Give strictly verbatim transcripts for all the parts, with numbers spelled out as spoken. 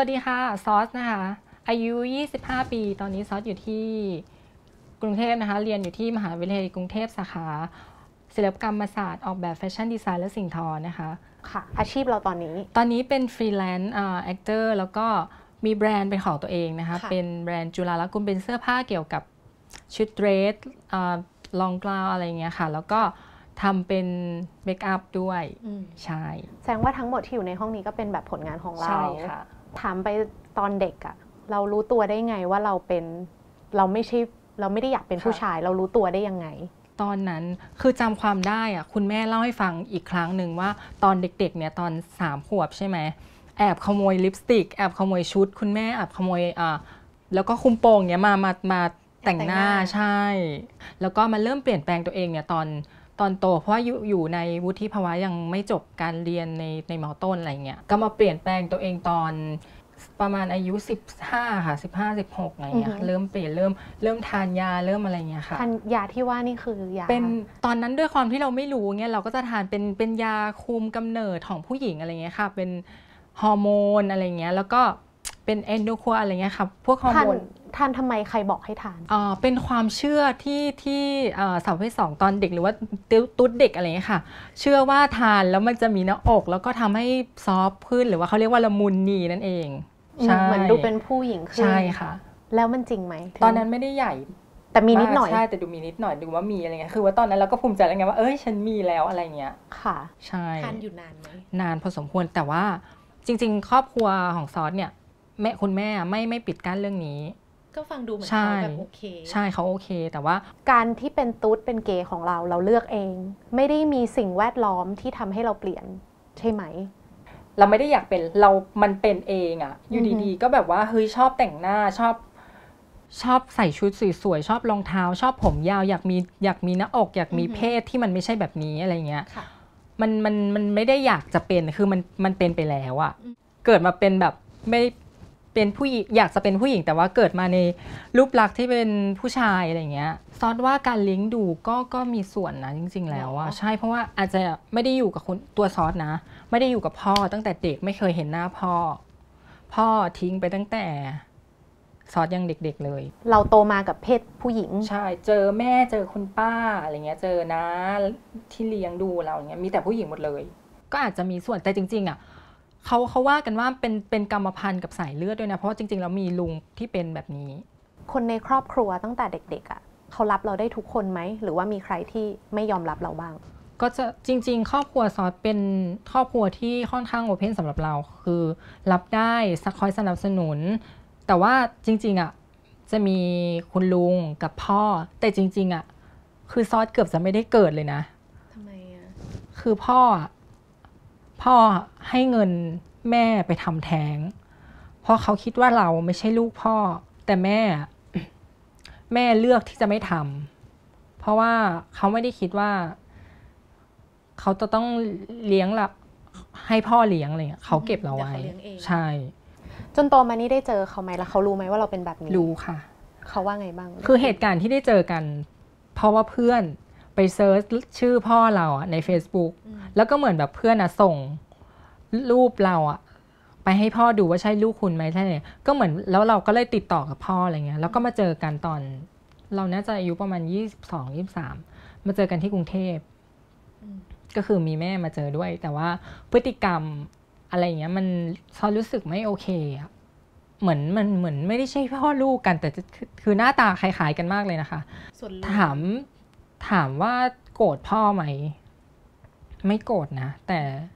วัสดีค่ะซอสนะคะอายุยี่สิบห้าปีตอนนี้ซอสอยู่ที่กรุงเทพนะคะเรียนอยู่ที่มหาวิทยาลัยกรุงเทพสาขาศิลปกรรมศาสตร์ออกแบบแฟชั่นดีไซน์และสิ่งทอนะคะค่ะอาชีพเราตอนนี้ตอนนี้เป็นฟรีแลนซ์อ่าแอคเตอร์แล้วก็มีแบรนด์เป็นของตัวเองนะคะเป็นแบรนด์จุฬาลักษณ์กุลเป็นเสื้อผ้าเกี่ยวกับชุดเดรสอ่าลองกลาวอะไรเงี้ยค่ะแล้วก็ทำเป็นเมคอัพด้วยใช่แสดงว่าทั้งหมดที่อยู่ในห้องนี้ก็เป็นแบบผลงานของเราใช่ค่ะถามไปตอนเด็กอะเรารู้ตัวได้ไงว่าเราเป็นเราไม่ใช่เราไม่ได้อยากเป็นผู้ชายเรารู้ตัวได้ยังไงตอนนั้นคือจำความได้อะคุณแม่เล่าให้ฟังอีกครั้งหนึ่งว่าตอนเด็กๆเนี่ยตอนสามขวบใช่ไหมแอบขโมยลิปสติกแอบขโมยชุดคุณแม่แอบขโมยอ่าแล้วก็คุมโปงเนี่ยมามามาแต่งหน้าใช่แล้วก็มาเริ่มเปลี่ยนแปลงตัวเองเนี่ยตอนตอนโตเพราะว่าอยู่อยู่ในวุฒิภาวะยังไม่จบการเรียนในในม.ต้นอะไรเงี้ยก็มาเปลี่ยนแปลงตัวเองตอนประมาณอายุสิบห้าค่ะสิบห้า สิบหกอะไรเงี้ยเริ่มเปลี่ยนเริ่มเริ่มทานยาเริ่มอะไรเงี้ยค่ะทานยาที่ว่านี่คือยาเป็นตอนนั้นด้วยความที่เราไม่รู้เงี้ยเราก็จะทานเป็นเป็นยาคุมกำเนิดของผู้หญิงอะไรเงี้ยค่ะเป็นฮอร์โมนอะไรเงี้ยแล้วก็เป็นเอนโดโครอะไรเงี้ยค่ะพวกฮอร์โมนทานทำไมใครบอกให้ทานอ่าเป็นความเชื่อที่ที่สาวประเภทสองตอนเด็กหรือว่าตุ๊ดเด็กอะไรเงี้ยค่ะเชื่อว่าทานแล้วมันจะมีหน้าอกแล้วก็ทำให้ซอฟต์ขึ้นหรือว่าเขาเรียกว่าละมุนนีนั่นเองเหมือนดูเป็นผู้หญิงขึ้นใช่ค่ะแล้วมันจริงไหมตอนนั้นไม่ได้ใหญ่แต่มีนิดหน่อยใช่แต่ดูมีนิดหน่อยดูว่ามีอะไรเงี้ยคือว่าตอนนั้นเราก็ภูมิใจแล้วไงว่าเอ้ยฉันมีแล้วอะไรเงี้ยค่ะใช่ทานอยู่นานไหมนานพอสมควรแต่ว่าจริงๆครอบครัวของซอสเนี่ยแม่คุณแม่ไม่ไม่ปิดกั้นเรื่องนี้ก็ฟังดูเหมือนเขาแบบโอเคใช่เขาโอเคแต่ว่าการที่เป็นตุ๊ดเป็นเกย์ของเราเราเลือกเองไม่ได้มีสิ่งแวดล้อมที่ทำให้เราเปลี่ยนใช่ไหมเราไม่ได้อยากเป็นเรามันเป็นเองอะอยู่ดีๆก็แบบว่าเฮ้ยชอบแต่งหน้าชอบชอบใส่ชุดสวยๆชอบรองเท้าชอบผมยาวอยากมีอยากมีหน้าอกอยากมีเพศที่มันไม่ใช่แบบนี้อะไรเงี้ยมันมันมันไม่ได้อยากจะเป็นคือมันมันเป็นไปแล้วอะเกิดมาเป็นแบบไม่เป็นผู้หญิงอยากจะเป็นผู้หญิงแต่ว่าเกิดมาในรูปลักษณ์ที่เป็นผู้ชายอะไรเงี้ยซอสว่าการเลี้ยงดูก็ก็มีส่วนนะจริงๆแล้วอะใช่เพราะว่าอาจจะไม่ได้อยู่กับคนตัวซอสนะไม่ได้อยู่กับพ่อตั้งแต่เด็กไม่เคยเห็นหน้าพ่อพ่อทิ้งไปตั้งแต่ซอสยังเด็กๆเลยเราโตมากับเพศผู้หญิงใช่เจอแม่เจอคุณป้าอะไรเงี้ยเจอน้าที่เลี้ยงดูเราเงี้ยมีแต่ผู้หญิงหมดเลยก็อาจจะมีส่วนแต่จริงๆอะเขาเขาว่ากันว่าเป็นเป็นกรรมพันธุ์กับสายเลือดด้วยนะเพราะจริงๆแล้วมีลุงที่เป็นแบบนี้คนในครอบครัวตั้งแต่เด็กๆอ่ะเขารับเราได้ทุกคนไหมหรือว่ามีใครที่ไม่ยอมรับเราบ้างก็จะจริงๆครอบครัวซอสเป็นครอบครัวที่ค่อนข้างโอเพนสำหรับเราคือรับได้คอยสนับสนุนแต่ว่าจริงๆอ่ะจะมีคุณลุงกับพ่อแต่จริงๆอ่ะคือซอสเกือบจะไม่ได้เกิดเลยนะทำไมอ่ะคือพ่อพ่อให้เงินแม่ไปทำแท้งเพราะเขาคิดว่าเราไม่ใช่ลูกพ่อแต่แม่แม่เลือกที่จะไม่ทำเพราะว่าเขาไม่ได้คิดว่าเขาจะต้องเลี้ยงละให้พ่อเลี้ยงอะไรเงี้ยเขาเก็บเราไว้ใช่จนโตมานี่ได้เจอเขาไหมแล้วเขารู้ไหมว่าเราเป็นแบบนี้รู้ค่ะเขาว่าไงบ้างคือเหตุการณ์ที่ได้เจอกันเพราะว่าเพื่อนไปเซิร์ชชื่อพ่อเราอะใน Facebook แล้วก็เหมือนแบบเพื่อนอะส่งรูปเราอะไปให้พ่อดูว่าใช่ลูกคุณไหมใช่เลยก็เหมือนแล้วเราก็เลยติดต่อกับพ่ออะไรเงี้ยแล้วก็มาเจอกันตอนเราน่าจะอายุประมาณยี่สิบสอง ยี่สิบสามมาเจอกันที่กรุงเทพก็คือมีแม่มาเจอด้วยแต่ว่าพฤติกรรมอะไรเงี้ยมันซอรู้สึกไม่โอเคอะเหมือนมันเหมือนไม่ได้ใช่พ่อลูกกันแต่คือหน้าตาคล้ายๆกันมากเลยนะคะถามถามว่าโกรธพ่อไหมไม่โกรธนะแต่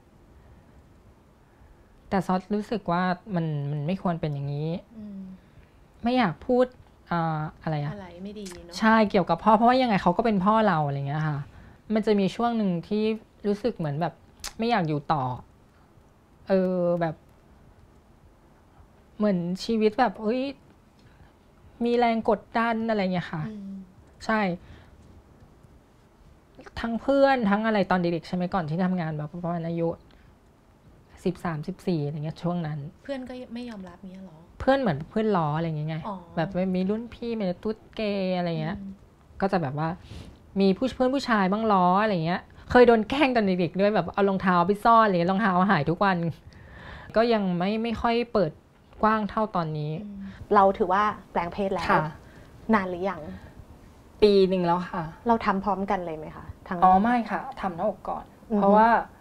แต่ซอสรู้สึกว่ามันมันไม่ควรเป็นอย่างนี้ไม่อยากพูดอ่าอะไรอะอะไรไม่ดีเนาะใช่เกี่ยวกับพ่อเพราะว่ายังไงเขาก็เป็นพ่อเราอะไรเงี้ยค่ะมันจะมีช่วงหนึ่งที่รู้สึกเหมือนแบบไม่อยากอยู่ต่อเออแบบเหมือนชีวิตแบบเฮ้ยมีแรงกดดันอะไรเงี้ยค่ะใช่ทั้งเพื่อนทั้งอะไรตอนเด็กๆใช่ไหมก่อนที่ทำงานแบบประมาณอายุสิบสาม สิบสี่อะไรเงี้ยช่วงนั้นเพื่อนก็ไม่ยอมรับเนี้ยหรอเพื่อนเหมือนเพื่อนล้ออะไรเงี้ยไงแบบมีรุ่นพี่มีตุ๊ดเกย์อะไรเงี้ยก็จะแบบว่ามีผู้เพื่อนผู้ชายบ้างล้ออะไรเงี้ยเคยโดนแกล้งตอนเด็กๆด้วยแบบเอารองเท้าไปซ่อนอะไรรองเท้าหายทุกวันก็ยังไม่ไม่ค่อยเปิดกว้างเท่าตอนนี้เราถือว่าแปลงเพศแล้วนานหรือยังปีหนึ่งแล้วค่ะเราทำพร้อมกันเลยไหมคะทั้งอ๋อไม่ค่ะทำหน้าอกก่อนเพราะว่า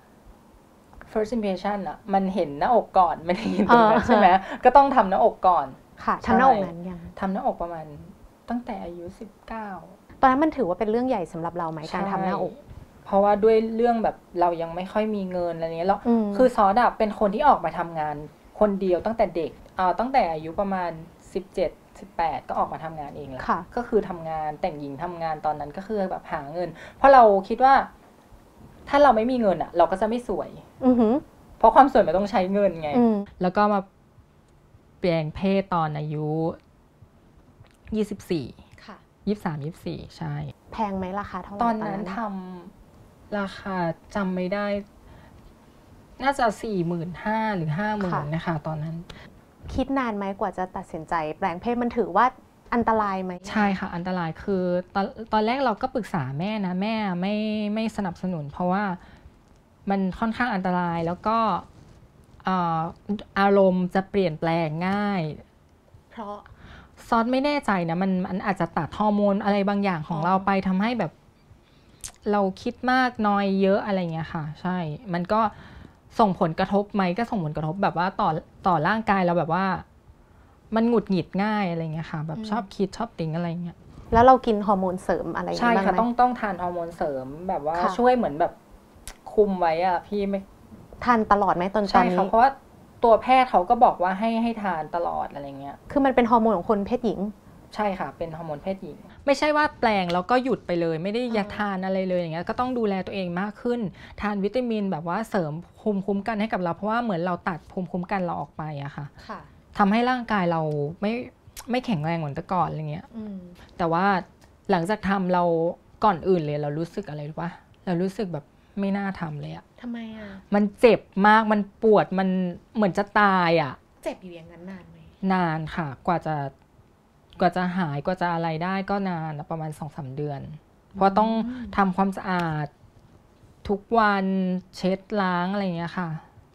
first impression อะมันเห็นหน้าอกก่อนไม่ได้เห็นตรงนั้นใช่ไหมก็ต้องทำหน้าอกก่อนค่ะทำหน้าอกนั้นยังทำหน้าอกประมาณตั้งแต่อายุสิบเก้าตอนนั้นมันถือว่าเป็นเรื่องใหญ่สำหรับเราไหมการทำหน้าอกเพราะว่าด้วยเรื่องแบบเรายังไม่ค่อยมีเงินอะไรเงี้ยแล้วคือซอสอะเป็นคนที่ออกมาทำงานคนเดียวตั้งแต่เด็กอ่าตั้งแต่อายุประมาณสิบเจ็ด สิบแปดก็ออกมาทำงานเองแล้วก็คือทำงานแต่งหญิงทำงานตอนนั้นก็คือแบบหาเงินเพราะเราคิดว่าถ้าเราไม่มีเงินอะเราก็จะไม่สวยเพราะความสวยมันต้องใช้เงินไงแล้วก็มาแปลงเพศตอนอายุยี่สิบสี่ค่ะยี่สิบสาม ยี่สิบสี่ใช่แพงไหมราคาเท่าไหร่ตอนนั้นทำราคาจำไม่ได้น่าจะ สี่หมื่นห้าพัน หรือ ห้าหมื่น นะคะตอนนั้นคิดนานไหมกว่าจะตัดสินใจแปลงเพศมันถือว่าอันตรายไหมใช่ค่ะอันตรายคือตอนตอนแรกเราก็ปรึกษาแม่นะแม่ไม่ไม่สนับสนุนเพราะว่ามันค่อนข้างอันตรายแล้วก็อารมณ์จะเปลี่ยนแปลงง่ายเพราะซอสไม่แน่ใจนะมันมันอาจจะตัดฮอร์โมนอะไรบางอย่างของเราไปทำให้แบบเราคิดมากน้อยเยอะอะไรเงี้ยค่ะใช่มันก็ส่งผลกระทบไหมก็ส่งผลกระทบแบบว่าต่อต่อร่างกายเราแบบว่ามันหงุดหงิดง่ายอะไรเงี้ยค่ะแบบชอบคิดชอบติ้งอะไรเงี้ยแล้วเรากินฮอร์โมนเสริมอะไรใช่ค่ะต้องต้องทานฮอร์โมนเสริมแบบว่าช่วยเหมือนแบบคุมไว้อะพี่ไม่ทานตลอดไหมตอนตอนนี้ใช่ค่ะเพราะว่าตัวแพทย์เขาก็บอกว่าให้ให้ทานตลอดอะไรเงี้ยคือมันเป็นฮอร์โมนของคนเพศหญิงใช่ค่ะเป็นฮอร์โมนเพศหญิงไม่ใช่ว่าแปลงแล้วก็หยุดไปเลยไม่ได้ยาทานอะไรเลยอย่างเงี้ยก็ต้องดูแลตัวเองมากขึ้นทานวิตามินแบบว่าเสริมภูมิคุ้มกันให้กับเราเพราะว่าเหมือนเราตัดภูมิคุ้มกันเราออกไปอะค่ะทำให้ร่างกายเราไม่ไม่แข็งแรงเหมือนแต่ก่อนอะไรเงี้ยแต่ว่าหลังจากทำเราก่อนอื่นเลยเรารู้สึกอะไรรู้ปะเรารู้สึกแบบไม่น่าทำเลยอะทำไมอะมันเจ็บมากมันปวดมันเหมือนจะตายอะเจ็บอยู่อย่างนั้นนานไหมนานค่ะกว่าจะกว่าจะหายกว่าจะอะไรได้ก็นานประมาณ สองสาม เดือนเพราะต้องทำความสะอาดทุกวันเช็ดล้างอะไรอย่างเงี้ยค่ะ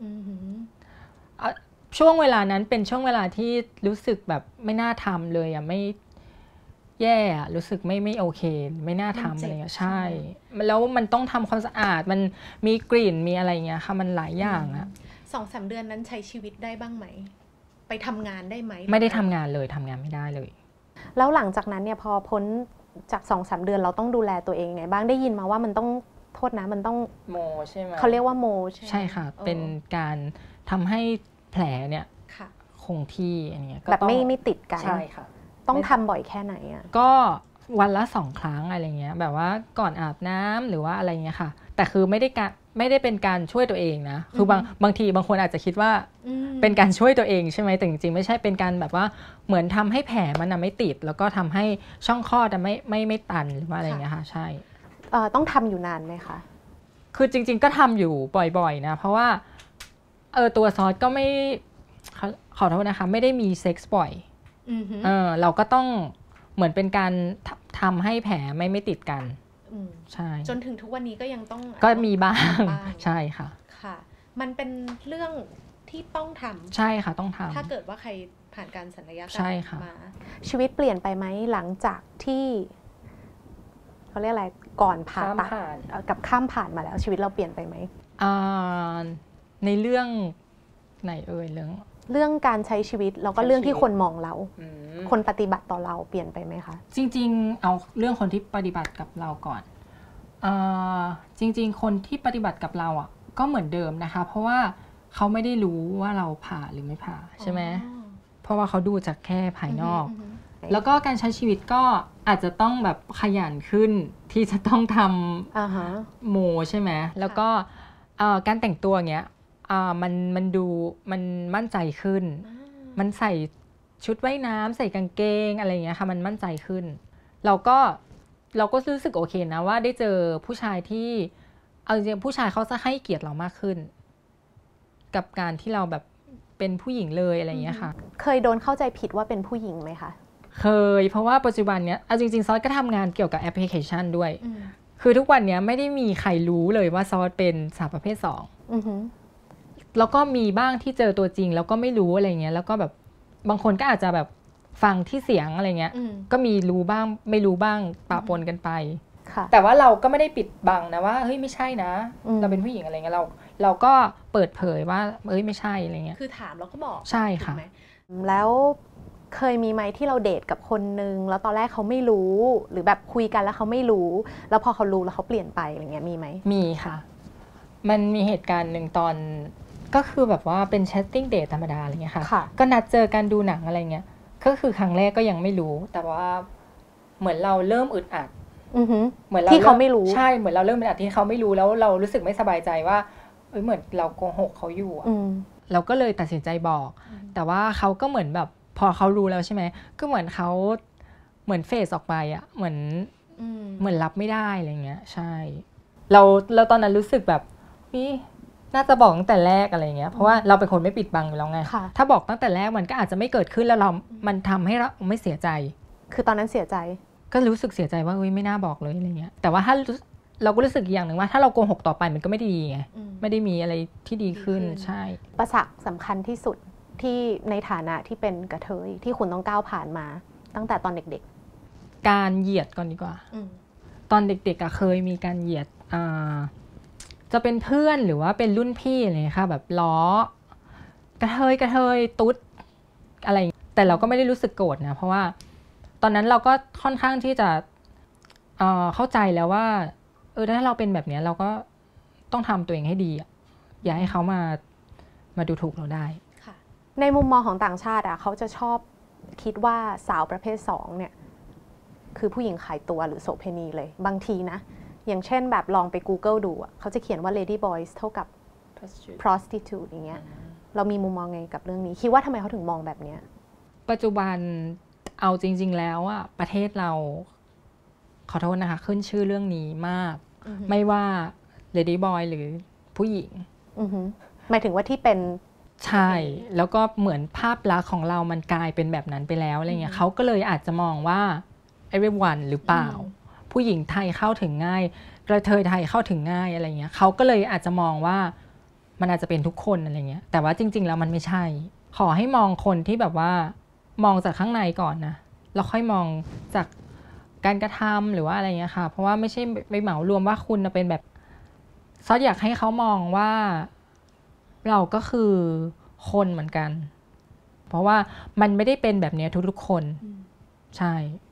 ช่วงเวลานั้นเป็นช่วงเวลาที่รู้สึกแบบไม่น่าทำเลยอ่ะไม่แย่รู้สึกไม่ไม่โอเคไม่น่าทำอะไรเงี้ยใช่แล้วมันต้องทำความสะอาดมันมีกลิ่นมีอะไรเงี้ยค่ะมันหลายอย่างอ่ะสองสาม เดือนนั้นใช้ชีวิตได้บ้างไหมไปทำงานได้ไหมไม่ได้ทำงานเลยทำงานไม่ได้เลยแล้วหลังจากนั้นเนี่ยพอพ้นจาก สองสาม เดือนเราต้องดูแลตัวเองไงบ้างได้ยินมาว่ามันต้องโทษนะมันต้องโมใช่ไหมเขาเรียกว่าโมใช่ใช่ค่ะเป็นการทำให้แผลเนี่ยคงที่อันนี้แบบไม่ไม่ติดกันใช่ค่ะต้องทำบ่อยแค่ไหนอ่ะก็วันละสองครั้งอะไรเงี้ยแบบว่าก่อนอาบน้ำหรือว่าอะไรเงี้ยค่ะแต่คือไม่ได้การไม่ได้เป็นการช่วยตัวเองนะคือบางบางทีบางคนอาจจะคิดว่าเป็นการช่วยตัวเองใช่ไหมแต่จริงๆไม่ใช่เป็นการแบบว่าเหมือนทำให้แผลมันไม่ติดแล้วก็ทำให้ช่องคลอดไม่ไม่ไม่ตันหรือว่าอะไรเงี้ยค่ะใช่ต้องทำอยู่นานไหมคะคือจริงๆก็ทำอยู่บ่อยๆนะเพราะว่าเออตัวซอสก็ไม่ขอโทษนะคะไม่ได้มีเซ็กส์บ่อยเออเราก็ต้องเหมือนเป็นการทำให้แผลไม่ไม่ติดกันใช่จนถึงทุกวันนี้ก็ยังต้องก็มีบ้างใช่ค่ะค่ะมันเป็นเรื่องที่ต้องทำใช่ค่ะต้องทำถ้าเกิดว่าใครผ่านการศัลยกรรมมาชีวิตเปลี่ยนไปไหมหลังจากที่เขาเรียกอะไรก่อนผ่าตัดกับข้ามผ่านมาแล้วชีวิตเราเปลี่ยนไปไหมในเรื่องไหนเอ่ยเรื่องเรื่องการใช้ชีวิจแล้วก็เรื่องที่คนมองเราคนปฏิบัติต่อเราเปลี่ยนไปไหมคะจริงๆเอาเรื่องคนที่ปฏิบัติกับเราก่อนเอ่อจริงๆคนที่ปฏิบัติกับเราอ่ะก็เหมือนเดิมนะคะเพราะว่าเขาไม่ได้รู้ว่าเราผ่าหรือไม่ผ่าใช่ไหมเพราะว่าเขาดูจากแค่ภายนอกแล้วก็การใช้ชีวิตก็อาจจะต้องแบบขยันขึ้นที่จะต้องทำโมใช่ไหมแล้วก็การแต่งตัวเงี้ยมันมันดูมันมั่นใจขึ้นมันใส่ชุดว่ายน้ำใส่กางเกงอะไรอย่างเงี้ยค่ะมันมั่นใจขึ้นเราก็เราก็รู้สึกโอเคนะว่าได้เจอผู้ชายที่เอาจริงผู้ชายเขาจะให้เกียรติเรามากขึ้นกับการที่เราแบบเป็นผู้หญิงเลยอะไรอย่างเงี้ยค่ะเคยโดนเข้าใจผิดว่าเป็นผู้หญิงไหมคะเคยเพราะว่าปัจจุบันเนี้ยเอาจริงๆซอสก็ทำงานเกี่ยวกับแอปพลิเคชันด้วยคือทุกวันนี้ไม่ได้มีใครรู้เลยว่าซอสเป็นสาวประเภทสองแล้วก็มีบ้างที่เจอตัวจริงแล้วก็ไม่รู้อะไรเงี้ยแล้วก็แบบบางคนก็อาจจะแบบฟังที่เสียงอะไรเงี้ยก็มีรู้บ้างไม่รู้บ้างปะปนกันไปแต่ว่าเราก็ไม่ได้ปิดบังนะว่าเฮ้ยไม่ใช่นะเราเป็นผู้หญิงอะไรเงี้ยเราเราก็เปิดเผยว่าเอ้ยไม่ใช่อะไรเงี้ยคือถามแล้วก็บอกใช่ค่ะแล้วเคยมีไหมที่เราเดทกับคนนึงแล้วตอนแรกเขาไม่รู้หรือแบบคุยกันแล้วเขาไม่รู้แล้วพอเขารู้แล้วเขาเปลี่ยนไปอะไรเงี้ยมีไหมมีค่ะมันมีเหตุการณ์หนึ่งตอนก็คือแบบว่าเป็นแชทติ้งเดทธรรมดาอะไรเงี้ยค่ะก็นัดเจอกันดูหนังอะไรเงี้ยก็คือครั้งแรกก็ยังไม่รู้แต่ว่าเหมือนเราเริ่มอึดอัดเหมือนที่เขาไม่รู้ใช่เหมือนเราเริ่มอึดอัดที่เขาไม่รู้แล้วเรารู้สึกไม่สบายใจว่าเอ้ยเหมือนเราโกหกเขาอยู่อ่ะเราก็เลยตัดสินใจบอกแต่ว่าเขาก็เหมือนแบบพอเขารู้แล้วใช่ไหมก็เหมือนเขาเหมือนเฟซออกไปอ่ะเหมือนเหมือนรับไม่ได้อะไรเงี้ยใช่เราเราตอนนั้นรู้สึกแบบนี่น่าจะบอกตั้งแต่แรกอะไรเงี้ยเพราะว่าเราเป็นคนไม่ปิดบังอยู่แล้วไงถ้าบอกตั้งแต่แรกมันก็อาจจะไม่เกิดขึ้นแล้วเรามันทำให้เราไม่เสียใจคือตอนนั้นเสียใจก็รู้สึกเสียใจว่าเฮ้ยไม่น่าบอกเลยอะไรเงี้ยแต่ว่าถ้าเราก็รู้สึกอย่างหนึ่งว่าถ้าเราโกหกต่อไปมันก็ไม่ดีไงไม่ได้มีอะไรที่ดีขึ้นใช่อุปสรรคสำคัญที่สุดที่ในฐานะที่เป็นกระเทยที่คุณต้องก้าวผ่านมาตั้งแต่ตอนเด็กๆการเหยียดก่อนดีกว่าตอนเด็กๆเคยมีการเหยียดจะเป็นเพื่อนหรือว่าเป็นรุ่นพี่อะไรค่ะแบบล้อกระเทยกระเทยตุ๊ดอะไรแต่เราก็ไม่ได้รู้สึกโกรธนะเพราะว่าตอนนั้นเราก็ค่อนข้างที่จะเอ่อเข้าใจแล้วว่าเออถ้าเราเป็นแบบนี้เราก็ต้องทำตัวเองให้ดีอย่าให้เขามามาดูถูกเราได้ค่ะในมุมมองของต่างชาติอ่ะเขาจะชอบคิดว่าสาวประเภทสองเนี่ยคือผู้หญิงขายตัวหรือโสเภณีเลยบางทีนะอย่างเช่นแบบลองไป Google ดูอ่ะเขาจะเขียนว่า Ladyboy เท่ากับ prostitute อย่างเงี้ยเรามีมุมมองไงกับเรื่องนี้คิดว่าทำไมเขาถึงมองแบบเนี้ยปัจจุบันเอาจริงๆแล้วอ่ะประเทศเราขอโทษนะคะขึ้นชื่อเรื่องนี้มากไม่ว่า Ladyboy หรือผู้หญิงหมายถึงว่าที่เป็นใช่แล้วก็เหมือนภาพลักษณ์ของเรามันกลายเป็นแบบนั้นไปแล้วอะไรเงี้ยเขาก็เลยอาจจะมองว่า everyone หรือเปล่าผู้หญิงไทยเข้าถึงง่ายกระเทยไทยเข้าถึงง่ายอะไรเงี้ยเขาก็เลยอาจจะมองว่ามันอาจจะเป็นทุกคนอะไรเงี้ยแต่ว่าจริงๆแล้วมันไม่ใช่ขอให้มองคนที่แบบว่ามองจากข้างในก่อนนะแล้วค่อยมองจากการกระทำหรือว่าอะไรเงี้ยค่ะเพราะว่าไม่ใช่ไปเหมารวมว่าคุณเป็นแบบซอสอยากให้เขามองว่าเราก็คือคนเหมือนกันเพราะว่ามันไม่ได้เป็นแบบนี้ทุกๆคนใช่